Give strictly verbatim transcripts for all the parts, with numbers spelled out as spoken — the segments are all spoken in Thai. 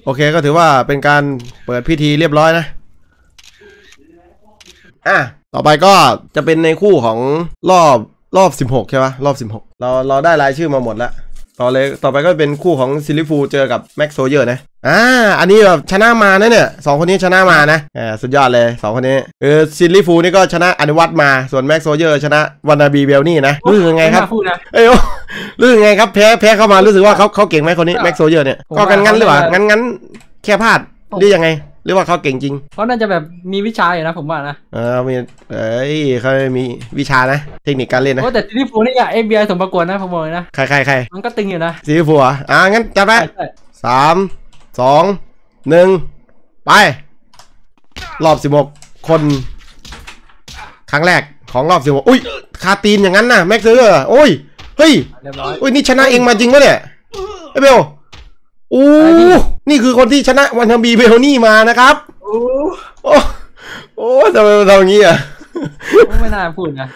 โอเคก็ถือว่าเป็นการเปิดพิธีเรียบร้อยนะอ่ะต่อไปก็จะเป็นในคู่ของรอบรอบสิบหกใช่ปะรอบสิบหกเราเราได้รายชื่อมาหมดแล้วต่อเลยต่อไปก็เป็นคู่ของซิลิฟูเจอกับแม็กโซเยอร์นะอ่าอันนี้แบบชนะมานะเนี่ยสองคนนี้ชนะมานะอ่าสุดยอดเลยสองคนนี้เออซิลิฟูนี่ก็ชนะอนุวัตมาส่วนแม็กโซเยอร์ชนะวานาบีเบลนี่นะรู้สึกยังไงครับเอ้ยรู้สึกยังไงครับแพ้แพ้เข้ามารู้สึกว่าเขาเขาเก่งไหมคนนี้แม็กโซเยอร์เนี่ยก็กันงั้นหรือเปล่างั้นงั้นแค่พลาดหรือยังไงหรือว่าเขาเก่งจริงเขาน่าจะแบบมีวิชาอยู่นะผมว่านะเออมีเอ้ยเขามีวิชานะเทคนิคการเล่นนะโอ้แต่ซิลิฟูนี่อะ เอฟ บี ไอ สมประกวดนะผมบอกเลยนะใครใครใครมันก็ตึงอยู่นะซิลิฟูอ่ะงั้นจัดไปสามสองหนึ่งไปรอบสิบหกคนครั้งแรกของรอบสิบหกอุ้ยคาตีนอย่างนั้นนะแม็กเซอร์โอ้ยเฮ้ยโอ้ยนี่ชนะเองมาจริงปะเนี่ยไอ้เบลโอ้นี่คือคนที่ชนะวันทัมบีเบลนี่มานะครับโอ้โอ้โอ้ทำไมทำอย่างนี้อ่ะไม่น่าพูดนะ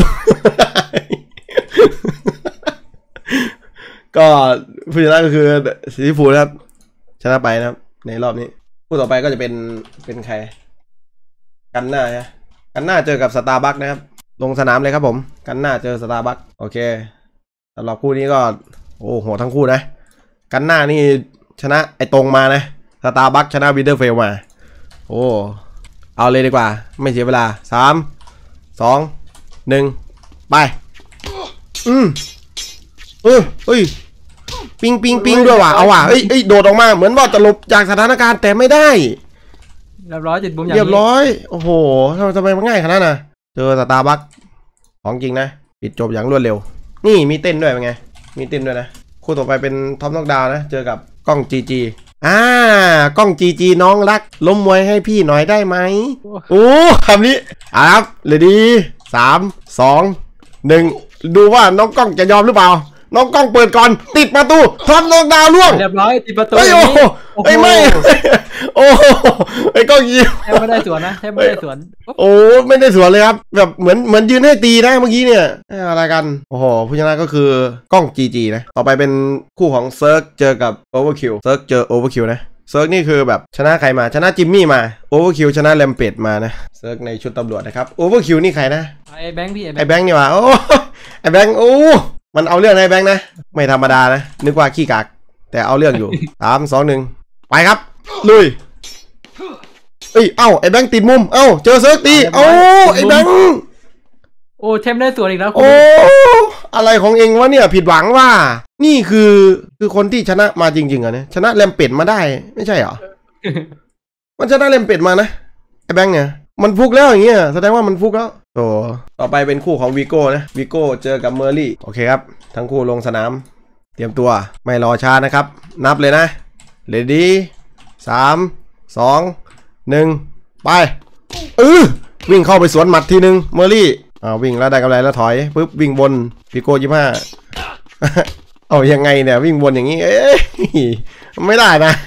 ก็ผู้ชนะก็คือสีฟูนะครับชนะไปนะครับในรอบนี้คู่ต่อไปก็จะเป็นเป็นใครกันหน้าใช่กันหน้าเจอกับสตาร์บัคนะครับลงสนามเลยครับผมกันหน้าเจอสตาร์บัคโอเคสำหรับคู่นี้ก็โอ้โหทั้งคู่นะกันหน้านี่ชนะไอตรงมานะสตาร์บัคชนะวินเทอร์เฟลมาโอ้เอาเลยดีกว่าไม่เสียเวลาสามสองหนึ่งไปอืมเออเฮ้ยปิงปิงปิงด้วยว่ะเอาว่ะเอ้ยเอ้ยโดดออกมาเหมือนว่าจะหลบจากสถานการณ์แต่ไม่ได้เรียบร้อยจิตบุ้มอย่างเรียบร้อยโอ้โหทำไมทำไมมันง่ายขนาดน่ะเจอสตาร์บัคของจริงนะปิดจบอย่างรวดเร็วนี่มีเต้นด้วยเป็นไงมีเต้นด้วยนะคู่ต่อไปเป็นท็อปน็อกดาวน์นะเจอกับกล้องจีจีอ่ากล้องจีจีน้องรักล้มมวยให้พี่หน่อยได้ไหมโอ้คำนี้อ่ะครับเลยดีสามสองหนึ่งดูว่าน้องกล้องจะยอมหรือเปล่าน้องกล้องเปิดก่อนติดประตูท็อปน็อกดาวน์ล่วงเรียบร้อยติดประตูไอ้โอ้ไอ้ไม่โอ้ไอ้กล้องยิงแทบไม่ได้สวนนะแทบไม่ได้สวนโอ้ไม่ได้สวนเลยครับแบบเหมือนเหมือนยืนให้ตีนะเมื่อกี้เนี่ยอะไรกันโอ้โหผู้ชนะก็คือกล้องจีจีนะต่อไปเป็นคู่ของเซิร์กเจอกับโอเวอร์คิวเซิร์กเจอโอเวอร์คิวนะเซิร์กนี่คือแบบชนะใครมาชนะจิมมี่มาโอเวอร์คิวชนะแรมเป็ดมานะเซิร์กในชุดตำรวจนะครับโอเวอร์คิวนี่ใครนะไอ้แบงค์พี่ไอ้แบงค์นี่ว่ะโอ้ไอ้แบงค์โอ้มันเอาเรื่องไอ้แบงค์นะไม่ธรรมดานะนึกว่าขี้กากแต่เอาเรื่องอยู่สามสองหนึ่งไปครับลุยเอ้ยเอ้าไอ้แบงค์ติดมุมเอ้าเจอเซิร์กตีโอ้ไอ้แบงค์โอ้เทมได้สวนอีกแล้วโอ้อะไรของเองวะเนี่ยผิดหวังว่านี่คือคือคนที่ชนะมาจริงๆอ่ะเนี่ยชนะแรมเป็ดมาได้ไม่ใช่เหรอ มันชนะแรมเป็ดมานะไอ้แบงค์เนี่ยมันฟุกแล้วอย่างเงี้ยแสดงว่ามันฟุกแล้วโอ้ต่อไปเป็นคู่ของวีโก้นะวีโก้เจอกับเมอร์ลี่โอเคครับทั้งคู่ลงสนามเตรียมตัวไม่รอช้านะครับนับเลยนะเรดี้สามสองหนึ่งไปเออวิ่งเข้าไปสวนหมัดทีนึงเมอร์ลี่อ่าวิ่งแล้วได้กำไรแล้วถอยปุ๊บวิ่งบนวีโก้ยี่ห้าเอายังไงเนี่ยวิ่งบนอย่างนี้เอ๊ะไม่ได้นะ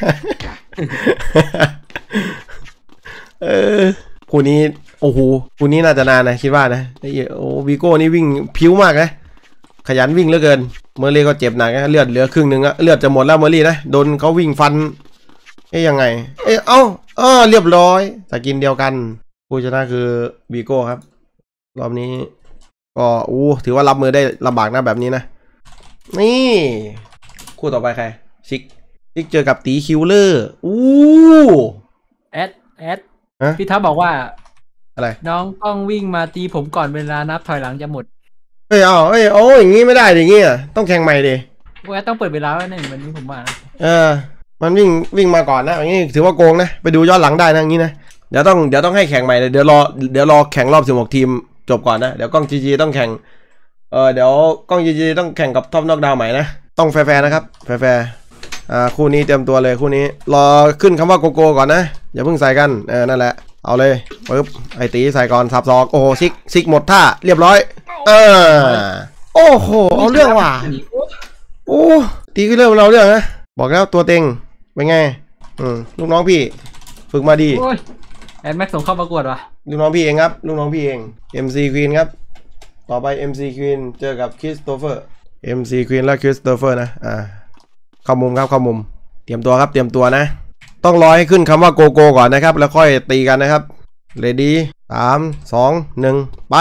เออคู่นี้โอ้โหคู่นี้น่าจะนานนะคิดว่านะไอ้โอ้วีโก้นี่วิ่งผิวมากนะขยันวิ่งเหลือเกินเมอร์ลี่ก็เจ็บหนักนะเลือดเหลือครึ่งหนึ่งอะเลือดจะหมดแล้วเมอร์ลี่นะโดนเขาวิ่งฟันเอ๊ยยังไงเอ๊ะเอ้าเออเรียบร้อยสกินเดียวกันผู้ชนะคือวีโก้ครับรอบนี้ก็อู้ถือว่ารับมือได้ลำบากนะแบบนี้นะนี่คู่ต่อไปใครซิกซิกเจอกับตีคิวเลอร์อู้แอดแอดพี่ทับบอกว่าอะไรน้องต้องวิ่งมาตีผมก่อนเวลานับถอยหลังจะหมดเฮ้ยเอาเฮ้ยโอ้อย่างงี้ไม่ได้อย่างงี้อ่ะต้องแข่งใหม่ดิแอดต้องเปิดเวลาไว้ในเหมือนนี้ผมว่าเออมันวิ่งวิ่งมาก่อนนะอย่างงี้ถือว่าโกงนะไปดูย้อนหลังได้นะอย่างงี้นะเดี๋ยวต้องเดี๋ยวต้องให้แข่งใหม่เลยเดี๋ยวรอเดี๋ยวรอแข่งรอบสิบหกทีมจบก่อนนะเดี๋ยวกล้องจีจีต้องแข่งเออเดี๋ยวกล้องจีจีต้องแข่งกับท็อปน็อกดาวน์ใหม่นะต้องแฟร์ๆนะครับแฟร์ๆอ่าคู่นี้เตรียมตัวเลยคู่นี้รอขึ้นคำว่าโกโก้ก่อนนะอย่าเพิ่งใส่กันเออนั่นแหละเอาเลยปึ๊บไอตีใส่ก่อนสับซอกโอ้โหซิกซิกหมดท่าเรียบร้อยเออโอ้โหเอาเรื่องว่ะโอ้ตีก็เริ่มเราเรื่องนะบอกแล้วตัวเต็งเป็นไงอืมลูกน้องพี่ฝึกมาดีแอนแม็กส่งเข้าประกวดวะลูกน้องพี่เองครับลูกน้องพี่เอง เอ็ม ซี Queen ครับต่อไป เอ็ม ซี Queen เจอกับคริสโตเฟอร์ เอ็ม ซี Queen และคริสโตเฟอร์นะอ่าเข้ามุมครับเข้ามุมเตรียมตัวครับเตรียมตัวนะต้องรอให้ขึ้นคำว่าโกโก้ก่อนนะครับแล้วค่อยตีกันนะครับเรดี้สามสองหนึ่งไป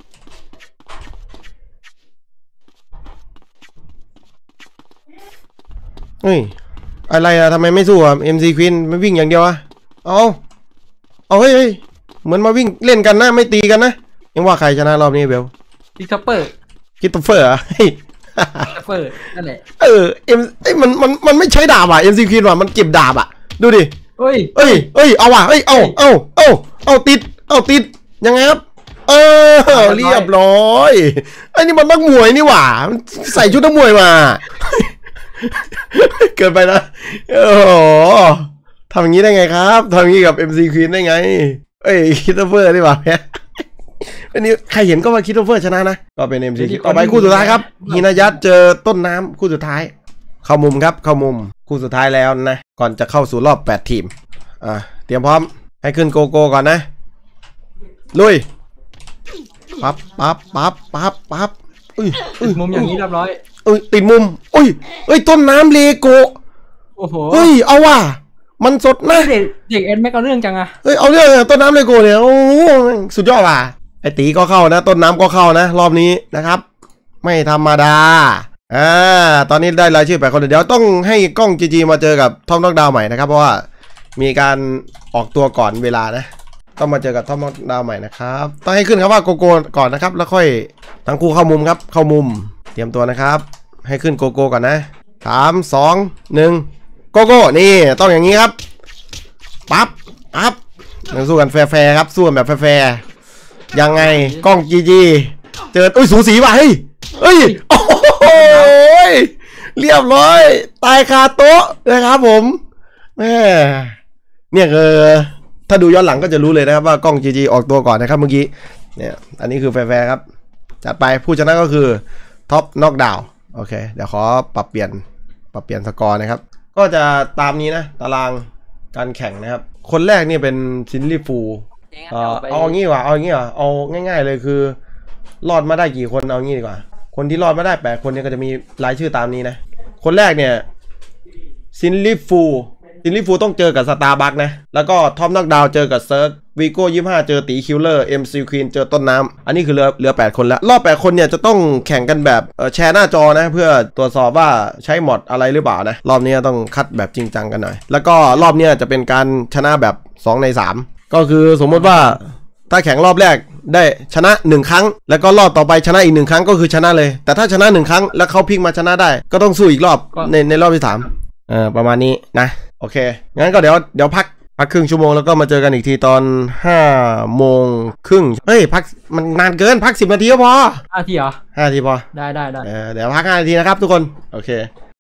เฮ้ยอะไรอะทำไมไม่สู้อะ เอ็ม ซี Queen ไม่วิ่งอย่างเดียวอะเอาเอาเฮ้ยเหมือนมาวิ่งเล่นกันนะไม่ตีกันนะยังว่าใครชนะรอบนี้เบลพิกทัพเปอร์คิดตัวเฟอร์อะทัพเปอร์นั่นแหละเออเอ็มไอ้มันมันมันไม่ใช้ดาบอ่ะ เอ็ม ซี Queen ว่ะมันเก็บดาบอ่ะดูดิเฮ้ยเอ้ยเอ้ยเอาว่ะเอ้ยเอาเอาเอาเอาติดเอาติดยังไงครับเออเรียบร้อยไอ้นี่มันนักมวยนี่หว่าใส่ชุดนักมวยมาเกินไปนะโอ้โหทำอย่างนี้ได้ไงครับทำอย่างนี้กับ เอ็ม ซี Queen ได้ไงเอ้ยคิดตัวเฟอร์นี่หว่าอันนี้ใครเห็นก็มาคิดว่าเฟิร์ชนะนะก็เป็น เอ็ม ซี ต่อไปคู่สุดท้ายครับฮินายัตเจอต้นน้ำคู่สุดท้ายเข้ามุมครับเข้ามุมคู่สุดท้ายแล้วนะก่อนจะเข้าสู่รอบแปดทีมอ่ะเตรียมพร้อมให้ขึ้นโกโก้ก่อนนะลุยปั๊บปั๊บปั๊บปั๊บปั๊บอุ้ยมุมอย่างนี้เรียบร้อยอุ้ยติดมุมอุ้ยเอ้ยต้นน้ำเลโกโอ้โหเฮ้ยเอาว่ะมันสดนะเด็กเด็กเอ็นไม่เอาเรื่องจังอะเฮ้ยเอาเรื่องต้นน้ำเลโกเนี่ยโอ้สุดยอดว่ะไอตีก็เข้านะต้นน้ำก็เข้านะรอบนี้นะครับไม่ธรรมดาอ่าตอนนี้ได้รายชื่อแปดคนเดี๋ยวต้องให้กล้องจีจีมาเจอกับทอมน็อกดาวน์ใหม่นะครับเพราะว่ามีการออกตัวก่อนเวลานะต้องมาเจอกับทอมน็อกดาวน์ใหม่นะครับต้องให้ขึ้นครับว่าโกโก้ก่อนนะครับแล้วค่อยทั้งคู่เข้ามุมครับเข้ามุมเตรียมตัวนะครับให้ขึ้นโกโก้ก่อนนะสามสองหนึ่งโกโก้นี่ต้องอย่างนี้ครับปั๊บปั๊บสู้กันแฟร์ๆครับสู้กันแบบแฟร์ยังไงกล้องจีจีเจออุ้ยสูสีว่ะเฮ้ยเฮ้ยโอ้ยเรียบร้อยตายคาโต๊ะนะครับผมแม่เนี่ยเออถ้าดูย้อนหลังก็จะรู้เลยนะครับว่ากล้องจีจีออกตัวก่อนนะครับเมื่อกี้เนี่ยอันนี้คือแฟร์ๆครับจัดไปผู้ชนะก็คือท็อปน็อกดาวน์โอเคเดี๋ยวขอปรับเปลี่ยนปรับเปลี่ยนสกอร์นะครับก็จะตามนี้นะตารางการแข่งนะครับคนแรกนี่เป็นซินลี่ฟูเออเอางี้ดีกว่าเอางี้ดีกว่าเอาง่ายๆเลยคือรอดมาได้กี่คนเอางี้ดีกว่าคนที่รอดมาได้แปดคนเนี่ยก็จะมีรายชื่อตามนี้นะคนแรกเนี่ยซินลี่ฟูซินลี่ฟูต้องเจอกับสตาร์บัคนะแล้วก็ทอมน็อกดาวน์เจอกับเซิร์กวีโก้ยี่สิบห้าเจอตีคิลเลอร์เอ็มซีควีนเจอต้นน้ำอันนี้คือเหลือเหลือแปดคนแล้วรอบแปดคนเนี่ยจะต้องแข่งกันแบบแชร์หน้าจอนะเพื่อตรวจสอบว่าใช้มอดอะไรหรือเปล่านะรอบนี้ต้องคัดแบบจริงจังกันหน่อยแล้วก็รอบนี้จะเป็นการชนะแบบสองในสามก็คือสมมติว่าถ้าแข่งรอบแรกได้ชนะหนึ่งครั้งแล้วก็รอบต่อไปชนะอีกหนึ่งครั้งก็คือชนะเลยแต่ถ้าชนะหนึ่งครั้งแล้วเขาพลิกมาชนะได้ก็ต้องสู้อีกรอบในในรอบที่สามเออประมาณนี้นะโอเคงั้นก็เดี๋ยวเดี๋ยวพักพักครึ่งชั่วโมงแล้วก็มาเจอกันอีกทีตอนห้าโมงครึ่งเฮ้ยพักมันนานเกินพักสิบนาทีก็พอห้าทีเหรอห้านาทีพอได้ได้ได้เออเดี๋ยวพักห้านาทีนะครับทุกคนโอเค